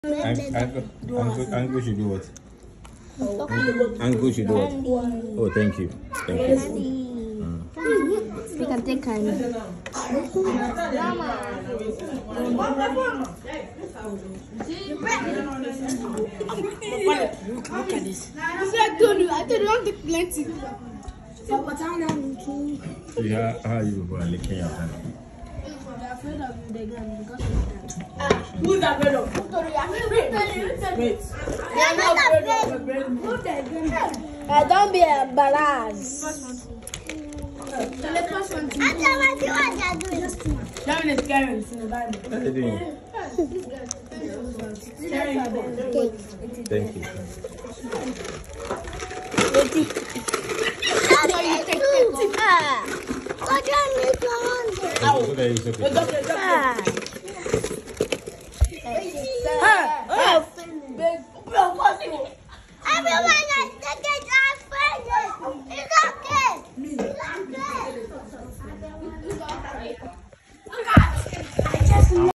Uncle should do what? Uncle should do what? Oh, thank you. Thank you. We can take candy. Look at this. I told you don't take plenty. Yeah, how are you going to lick your hand? Who's afraid of? Wait. Don't be embarrassed. That is Karen in the Bible. Thank you. Everyone